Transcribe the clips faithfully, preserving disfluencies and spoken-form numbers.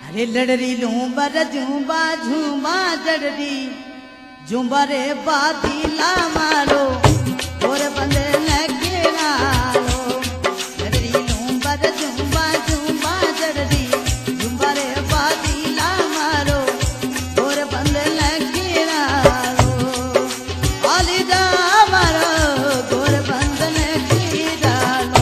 अरे लड़री लूंबर झूंबा झूंबा जड़री झूंबा रे बादीला मारो और बंदे ने गिरालो। लड़री लूंबर झूंबा झूंबा जड़री झूंबा रे बादीला मारो और बंदे ने गिरालो। आली जा मारो गोर बंद ने गिरालो।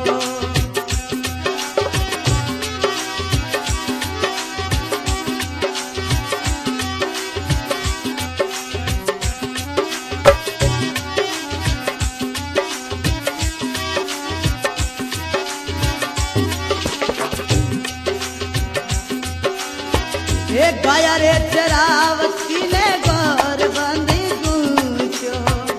एक गाया रे चरावती ने गोर बंदी गूंचो।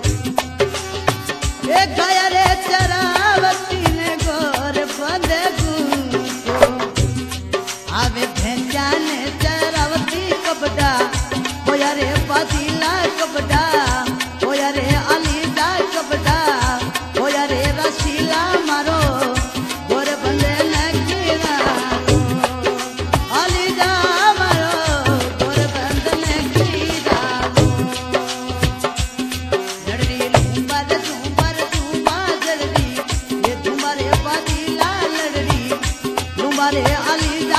एक गाया रे चरावती ने गोर बंदे गूंचो। आवे भेंचा ने चरावती कबडा होया रे बादीला कबडा होया रे अलीदा कबडा होया रे रसीला मारो गोर बंदे ने गिरालो। अलीदा अली